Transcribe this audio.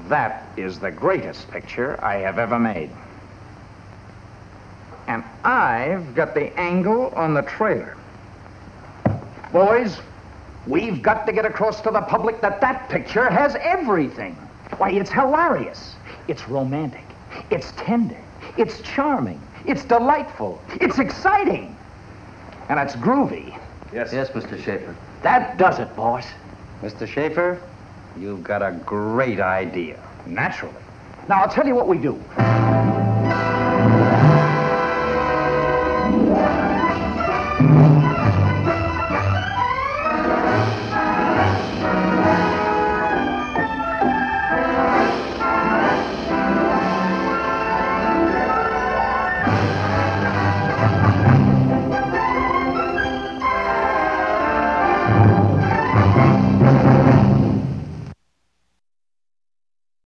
That is the greatest picture I have ever made. And I've got the angle on the trailer. Boys, we've got to get across to the public that that picture has everything. Why, it's hilarious. It's romantic. It's tender. It's charming. It's delightful. It's exciting. And it's groovy. Yes, Mr. Schaefer. That does it, boss. Mr. Schaefer, you've got a great idea. Naturally. Now, I'll tell you what we do.